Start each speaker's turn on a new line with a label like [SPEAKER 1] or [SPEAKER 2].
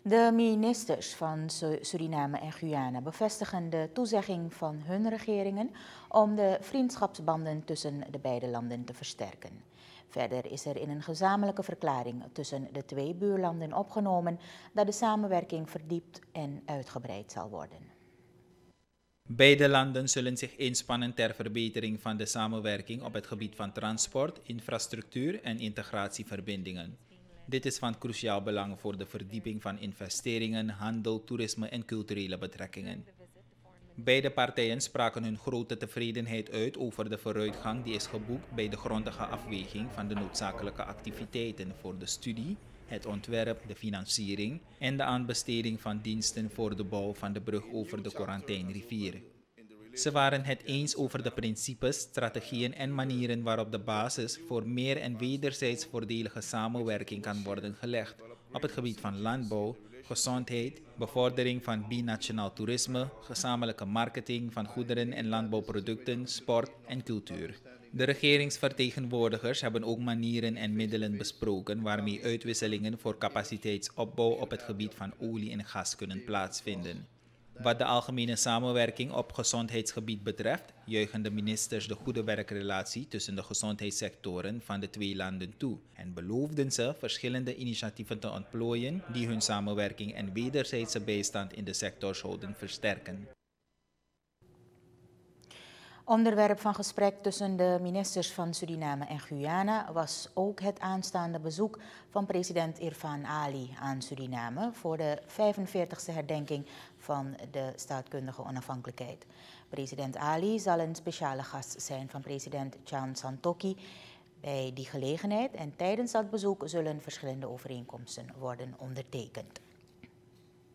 [SPEAKER 1] De ministers van Suriname en Guyana bevestigen de toezegging van hun regeringen om de vriendschapsbanden tussen de beide landen te versterken. Verder is er in een gezamenlijke verklaring tussen de twee buurlanden opgenomen dat de samenwerking verdiept en uitgebreid zal worden.
[SPEAKER 2] Beide landen zullen zich inspannen ter verbetering van de samenwerking op het gebied van transport, infrastructuur en integratieverbindingen. Dit is van cruciaal belang voor de verdieping van investeringen, handel, toerisme en culturele betrekkingen. Beide partijen spraken hun grote tevredenheid uit over de vooruitgang die is geboekt bij de grondige afweging van de noodzakelijke activiteiten voor de studie, het ontwerp, de financiering en de aanbesteding van diensten voor de bouw van de brug over de Korantijnrivier. Ze waren het eens over de principes, strategieën en manieren waarop de basis voor meer en wederzijds voordelige samenwerking kan worden gelegd op het gebied van landbouw, gezondheid, bevordering van binationaal toerisme, gezamenlijke marketing van goederen en landbouwproducten, sport en cultuur. De regeringsvertegenwoordigers hebben ook manieren en middelen besproken waarmee uitwisselingen voor capaciteitsopbouw op het gebied van olie en gas kunnen plaatsvinden. Wat de algemene samenwerking op gezondheidsgebied betreft, juichen de ministers de goede werkrelatie tussen de gezondheidssectoren van de twee landen toe en beloofden ze verschillende initiatieven te ontplooien die hun samenwerking en wederzijdse bijstand in de sector zouden versterken.
[SPEAKER 1] Onderwerp van gesprek tussen de ministers van Suriname en Guyana was ook het aanstaande bezoek van president Irfaan Ali aan Suriname voor de 45e herdenking van de staatkundige onafhankelijkheid. President Ali zal een speciale gast zijn van president Chan Santokhi bij die gelegenheid en tijdens dat bezoek zullen verschillende overeenkomsten worden ondertekend.